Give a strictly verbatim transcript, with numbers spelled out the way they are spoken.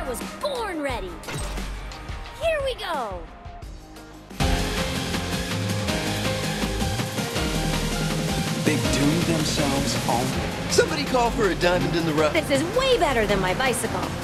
was born ready. Here we go. They've doomed themselves already. Somebody call for a diamond in the rough. This is way better than my bicycle.